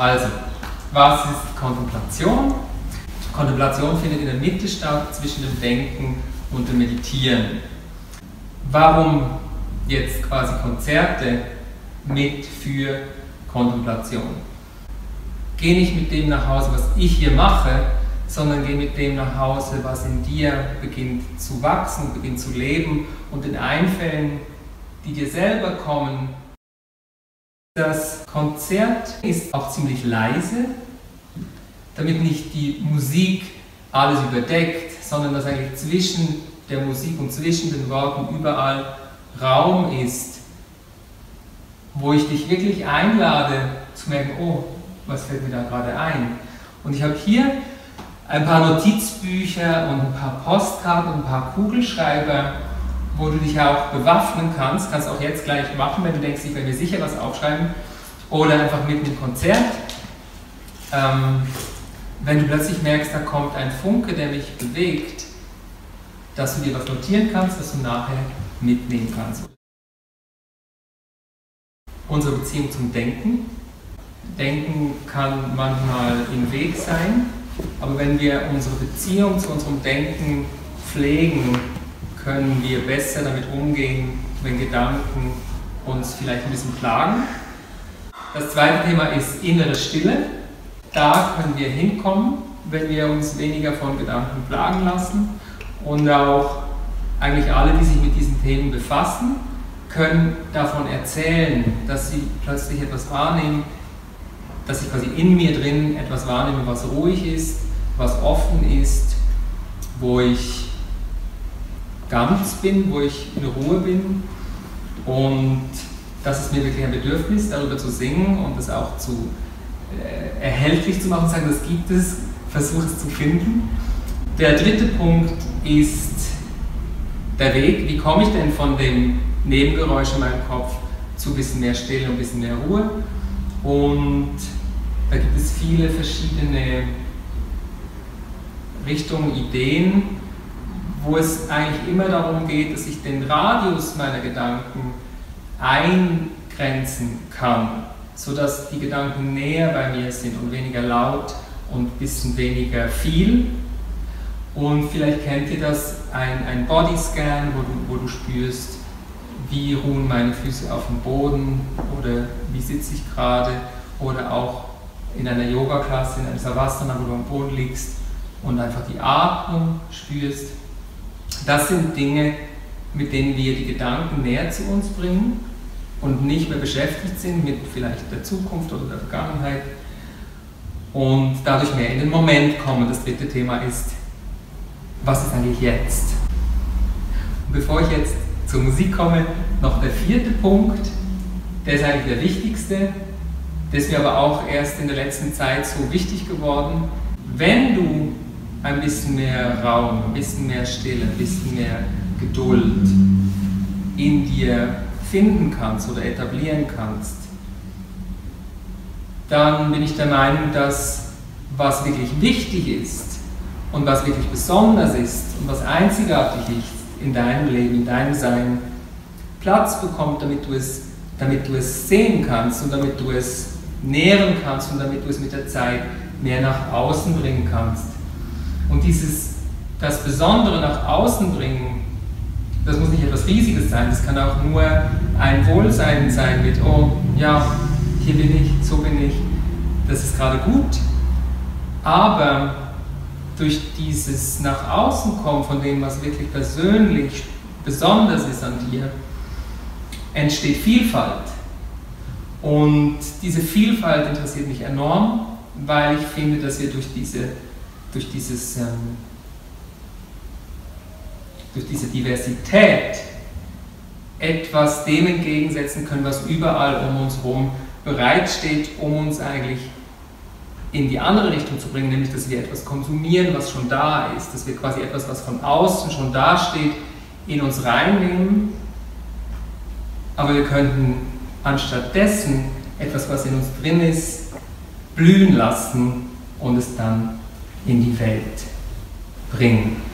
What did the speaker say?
Also, was ist Kontemplation? Kontemplation findet in der Mitte statt zwischen dem Denken und dem Meditieren. Warum jetzt quasi Konzerte mit für Kontemplation? Geh nicht mit dem nach Hause, was ich hier mache, sondern geh mit dem nach Hause, was in dir beginnt zu wachsen, beginnt zu leben und den Einfällen, die dir selber kommen. Das Konzert ist auch ziemlich leise, damit nicht die Musik alles überdeckt, sondern dass eigentlich zwischen der Musik und zwischen den Worten überall Raum ist, wo ich dich wirklich einlade zu merken, oh, was fällt mir da gerade ein? Und ich habe hier ein paar Notizbücher und ein paar Postkarten und ein paar Kugelschreiber, wo du dich auch bewaffnen kannst. Kannst auch jetzt gleich machen, wenn du denkst, ich werde mir sicher was aufschreiben. Oder einfach mitten im Konzert. Wenn du plötzlich merkst, da kommt ein Funke, der mich bewegt, dass du dir was notieren kannst, dass du nachher mitnehmen kannst. Unsere Beziehung zum Denken. Denken kann manchmal im Weg sein, aber wenn wir unsere Beziehung zu unserem Denken pflegen, können wir besser damit umgehen, wenn Gedanken uns vielleicht ein bisschen plagen. Das zweite Thema ist innere Stille. Da können wir hinkommen, wenn wir uns weniger von Gedanken plagen lassen. Und auch eigentlich alle, die sich mit diesen Themen befassen, können davon erzählen, dass sie plötzlich etwas wahrnehmen, dass ich quasi in mir drin etwas wahrnehme, was ruhig ist, was offen ist, wo ich ganz bin, wo ich in Ruhe bin. Und das ist mir wirklich ein Bedürfnis, darüber zu singen und das auch zu erhältlich zu machen, sagen, das gibt es, versuche es zu finden. Der dritte Punkt ist der Weg. Wie komme ich denn von dem Nebengeräusch in meinem Kopf zu ein bisschen mehr Stille und ein bisschen mehr Ruhe? Und da gibt es viele verschiedene Richtungen, Ideen, wo es eigentlich immer darum geht, dass ich den Radius meiner Gedanken eingrenzen kann, sodass die Gedanken näher bei mir sind und weniger laut und ein bisschen weniger viel. Und vielleicht kennt ihr das, ein Bodyscan, wo du spürst, wie ruhen meine Füße auf dem Boden oder wie sitze ich gerade, oder auch in einer Yoga-Klasse, in einem Savasana, wo du am Boden liegst und einfach die Atmung spürst. Das sind Dinge, mit denen wir die Gedanken näher zu uns bringen und nicht mehr beschäftigt sind mit vielleicht der Zukunft oder der Vergangenheit und dadurch mehr in den Moment kommen. Das dritte Thema ist, was ist eigentlich jetzt? Und bevor ich jetzt zur Musik komme, noch der vierte Punkt, der ist eigentlich der wichtigste, der ist mir aber auch erst in der letzten Zeit so wichtig geworden. Wenn du ein bisschen mehr Raum, ein bisschen mehr Stille, ein bisschen mehr Geduld in dir finden kannst oder etablieren kannst, dann bin ich der Meinung, dass was wirklich wichtig ist und was wirklich besonders ist und was einzigartig ist in deinem Leben, in deinem Sein, Platz bekommt, damit du es sehen kannst und damit du es nähren kannst und damit du es mit der Zeit mehr nach außen bringen kannst. Und das Besondere nach außen bringen, das muss nicht etwas Riesiges sein, das kann auch nur ein Wohlsein sein mit, oh ja, hier bin ich, so bin ich, das ist gerade gut. Aber durch dieses nach außen kommen von dem, was wirklich persönlich besonders ist an dir, entsteht Vielfalt. Und diese Vielfalt interessiert mich enorm, weil ich finde, dass wir durch diese Diversität etwas dem entgegensetzen können, was überall um uns herum bereitsteht, um uns eigentlich in die andere Richtung zu bringen, nämlich dass wir etwas konsumieren, was schon da ist, dass wir quasi etwas, was von außen schon dasteht, in uns reinnehmen, aber wir könnten anstatt dessen etwas, was in uns drin ist, blühen lassen und es dann in die Welt bringen.